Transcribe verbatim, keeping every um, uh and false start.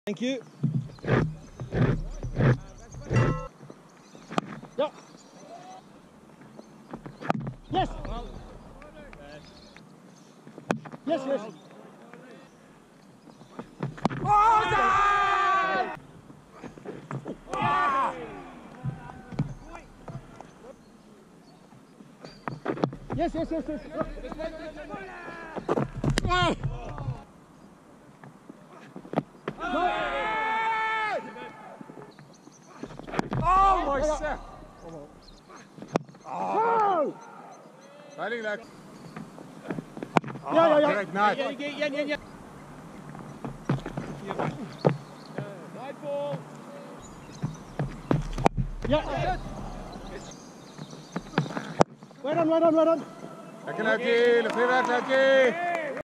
Thank you. Yeah. Yes. Yes, yes. Yes, yes, yes, yes. Oh. Oh, mooi zeg! Oh. Weinig leuk. Ja, ja, ja. Direct naar. Ja, ja, ja, ja. Ja. Well done, well done, well done. Lekker Luikie, lekker werk Luikie!